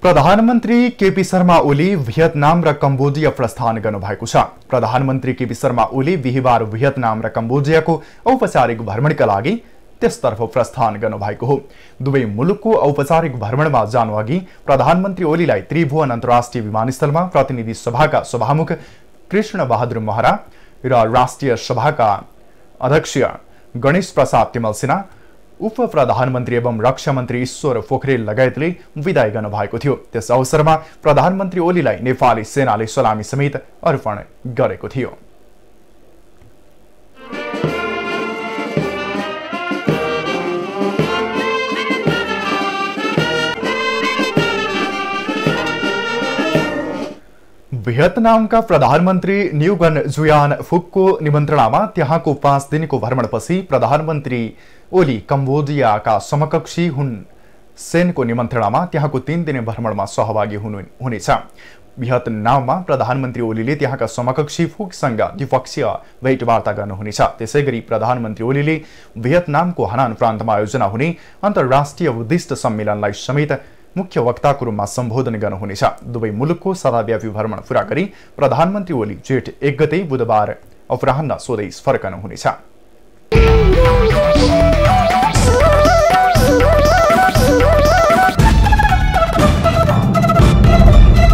प्रधानमन्त्री केपी शर्मा ओली भियतनाम र कम्बोडिया प्रस्थान गर्नुभएको छ। प्रधानमन्त्री केपी शर्मा ओली बिहिबार भियतनाम र कम्बोडियाको औपचारिक भ्रमणका लागि त्यसतर्फ प्रस्थान गर्नुभएको हो। दुवै मुलुकको औपचारिक भ्रमणमा जानुअघि प्रधानमन्त्री ओलीलाई त्रिभुवन अन्तर्राष्ट्रिय विमानस्थलमा प्रतिनिधि सभाका सभामुख कृष्ण बहादुर महरा र राष्ट्रिय सभाका अध्यक्ष गणेश प्रसाद तिमल सिन्हा, उप प्रधानमन्त्री एवं रक्षा मन्त्री ईश्वर पोखरेल लगायतले विदाई गर्नुभएको थियो। त्यस अवसरमा प्रधानमन्त्री ओलीलाई नेपाली सेनाले सलामी समेत अर्पण गरेको थियो। भियतनामका प्रधानमन्त्री न्युगन जुयान फुकको निमन्त्रणामा त्यहाँको 5 दिनको भ्रमणपछि प्रधानमन्त्री ओली कम्बोडियाका समकक्षी हुन सेनको निमन्त्रणामा त्यहाँको 3 दिने भ्रमणमा सहभागी हुनेछ। भियतनाममा प्रधानमन्त्री ओलीले त्यहाँका समकक्षी फुकसँग द्विपक्षीय भेटवार्ता गर्नुहुनेछ। त्यसैगरी प्रधानमन्त्री ओलीले भियतनामको हनान प्रान्तमा आयोजना हुने अन्तर्राष्ट्रिय बुद्धिस्ट सम्मेलनलाई समेत मुख्य वक्ताको रूपमा सम्बोधन गर्नुहुनेछ। दुवै मुलुकको सदाव्यापी भ्रमण पूरा गरी प्रधानमन्त्री ओली जेठ 1 गते बुधबार अपराह्न स्वदेश फर्कनुहुनेछ।